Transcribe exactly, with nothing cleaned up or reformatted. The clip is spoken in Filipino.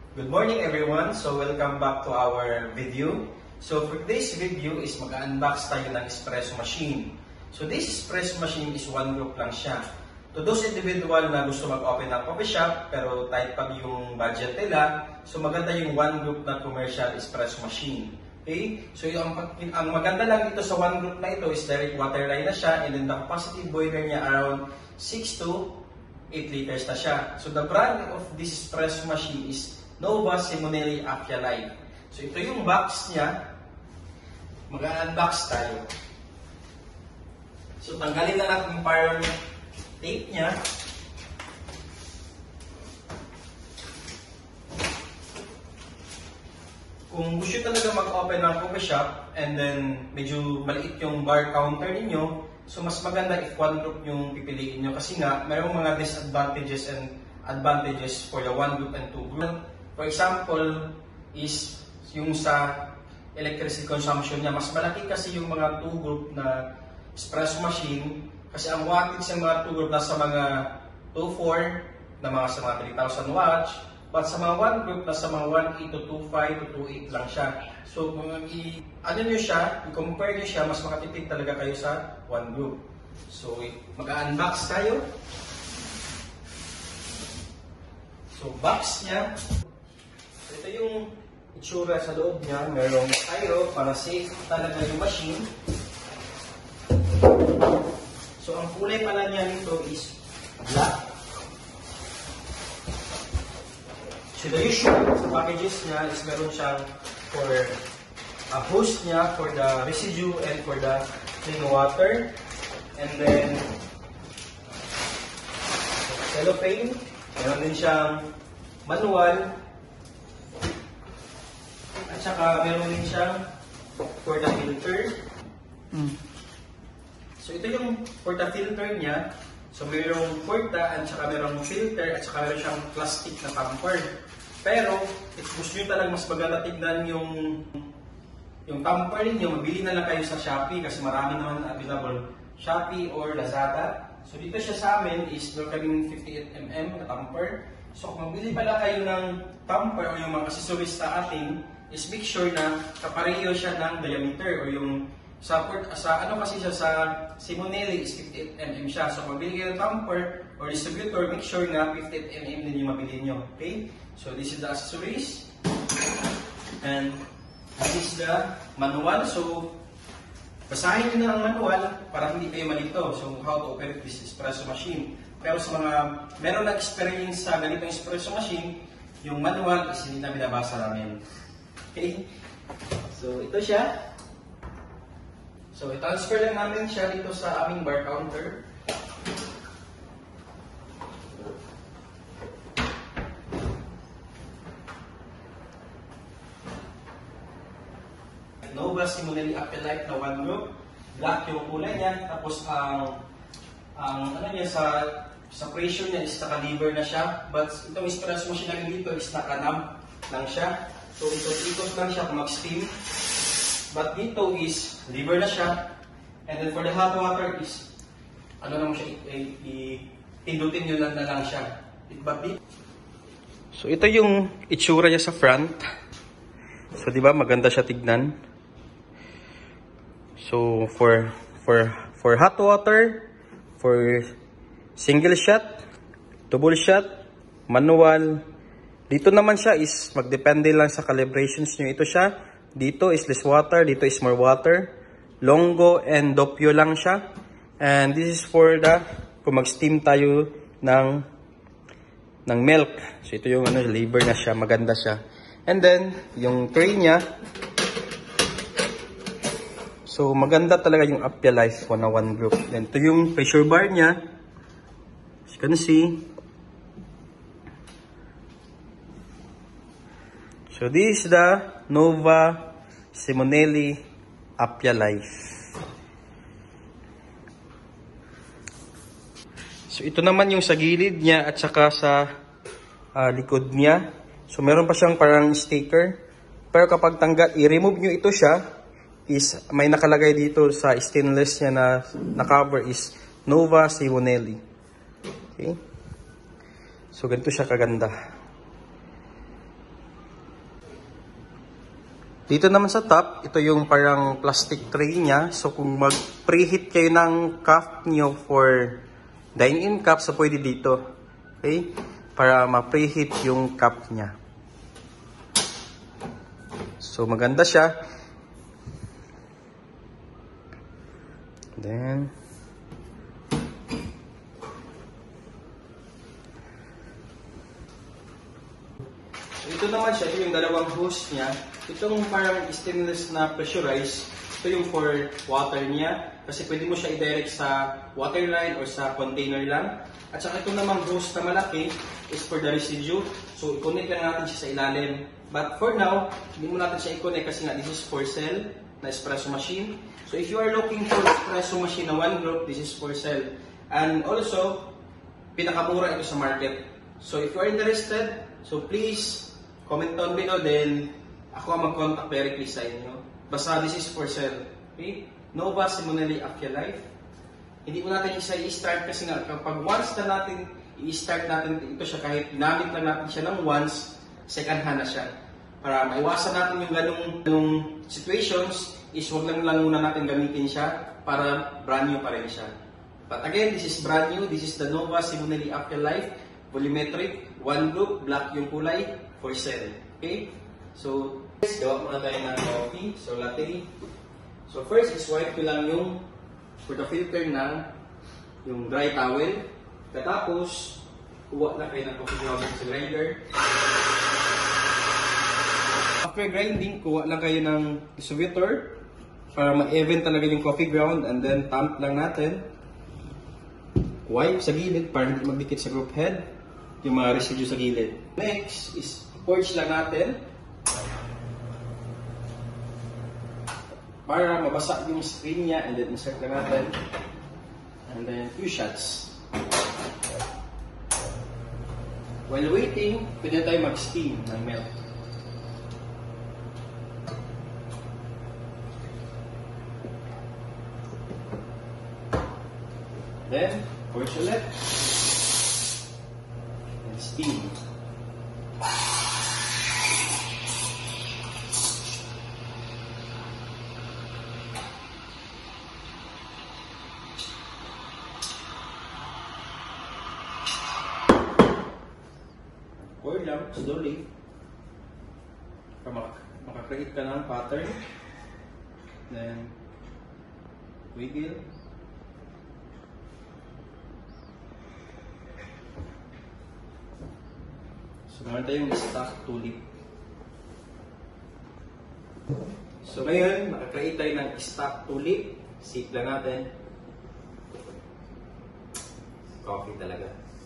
Good morning everyone! So welcome back to our video. So for today's video is mag-unbox tayo ng espresso machine. So this espresso machine is one group lang siya. To those individual na gusto mag-open ng coffee shop pero tight pag yung budget nila, so maganda yung one group na commercial espresso machine. Okay? So yung, ang maganda lang dito sa one group na ito is direct water line na siya, and then the capacity boiler niya around six to eight liters na siya. So the brand of this espresso machine is Nova Simonelli Appia Life. So ito yung box niya. Mag-unbox tayo. So tanggalin na natin yung parang tape niya. Kung gusto talaga mag-open ng coffee shop and then medyo maliit yung bar counter ninyo, so mas maganda if one group yung pipiliin nyo kasi nga mayroong mga disadvantages and advantages for the one group and two group. For example, is yung sa electricity consumption niya, mas malaki kasi yung mga two group na espresso machine kasi ang wattage ng mga two group nasa mga two point four na mga sa mga three thousand watts, but sa mga one group nasa mga one eight to two point five to two point eight lang siya. So kung i ano nyo siya, i-compare nyo siya, mas makatipid talaga kayo sa one group. So mag-unbox tayo. So box niya. Ito yung itsura sa loob niya. Merong styro para safe talaga yung machine. So ang kulay pala niya nito is black. So the usual sa packages niya is meron siyang for a hose niya for the residue and for the clean water. And then cellophane. Meron din siyang manual. At saka meron din siyang for the filter. Mm. So ito yung for the filter niya. So mayroong porta at saka mayroong filter at saka meron siyang plastic na tamper. Pero if gusto nyo talagang mas maganda tignan yung yung tamper ninyo, mabili na lang kayo sa Shopee kasi marami naman available. Shopee or Lazada. So dito siya sa amin is meron kaming fifty-eight millimeter na tamper. So kung mabili pala kayo ng tamper o yung mga accessories sa atin, is make sure na kapareho siya ng diameter o yung sa, sa ano kasi siya sa Simonelli is fifty-eight millimeter siya. So kung mabili kayo ng tamper or distributor, make sure na fifty-eight millimeter din yung mabili nyo. Okay? So this is the accessories. And this is the manual. So basahin nyo na ang manual para hindi kayo malito. So how to operate this espresso machine. Pero sa mga meron na experience sa ganitong espresso machine, yung manual is hindi na binabasa namin. Okay? So ito siya. So i-transfer lang namin siya dito sa aming bar counter. Nova Simonelli Appia Life na one group. Black yung kulay niya. Tapos ang ang ano niya sa sa pressure niya is naka-lever na siya. But itong espresso machine namin dito is naka-knob lang siya. So ikot-ikot lang siya kung mag-steam. But dito is lever na siya. And then for the hot water is ano naman siya, i-pindutin nyo lang na lang siya. But dito, so ito yung itsura niya sa front. So di ba maganda siya tignan. So for for for hot water, for single shot, double shot, manual. Dito naman siya is magdepende lang sa calibrations nyo. Ito siya, dito is less water, dito is more water. Longo and doppio lang siya. And this is for the, kung mag-steam tayo ng, ng milk. So ito yung ano, lever na siya, maganda siya. And then, yung tray niya, so maganda talaga yung Appia Life na one group. Then ito yung pressure bar niya. As you can see. So this is the Nova Simonelli Appia Life. So ito naman yung sa gilid niya at saka sa uh, likod niya. So meron pa siyang parang sticker. Pero kapag tanggal, i-remove nyo ito siya, is may nakalagay dito sa stainless niya na, na cover is Nova Simonelli. Okay? So ganito siya kaganda. Dito naman sa top, ito yung parang plastic tray niya. So kung mag-preheat kayo ng cup nyo for dine-in cup, so pwede dito. Okay? Para ma-preheat yung cup niya. So maganda siya. Then, ito naman siya, ito yung dalawang hose niya. Itong parang stainless na pressurized, ito yung for water niya. Kasi pwede mo siya i-direct sa water line or sa container lang. At saka ito namang hose na malaki is for the residue. So, i-connect lang natin siya sa ilalim. But for now, hindi mo natin siya i-connect kasi nga this is for sale na espresso machine. So, if you are looking for espresso machine na one group, this is for sale. And also, pinakamura ito sa market. So, if you are interested, so please, comment down below, then ako ang mag-contact directly sa inyo. Basta this is for sale. Okay? Nova Simonelli Afia-Life. Hindi mo natin isa i-start kasi nga kapag once na natin i-start natin ito siya, kahit ginamit lang natin siya ng once, second hand na siya. Para maiwasan natin yung ganung, ganung situations, is huwag lang lang muna natin gamitin siya para brand new pa rin siya. But again, this is brand new. This is the Nova Simonelli Afia-Life Volumetric, one group, black yung kulay, for sale. Okay? So, gawa muna tayo ng coffee. So, latte. So, first is wipe ko lang yung for the filter ng yung dry towel. Katapos, kuha na kayo ng coffee ground sa grinder. After grinding, kuha lang kayo ng distributor para ma-even talaga yung coffee ground, and then tamp lang natin. Wipe sa gilid para hindi magdikit sa group head yung mga residue sa gilid. Next is purge lang natin para mabasa yung screen niya, and then insert lang natin, and then few shots. While waiting, pwede tayo mag-steam ng milk. Then, purge ulit and steam. Pour lang, slowly. Para mak makakreate ka ng pattern. Then, wiggle. So, meron tayong stock tulip. So, ngayon, makakreate tayo ng stock tulip. Sip lang natin. Coffee talaga.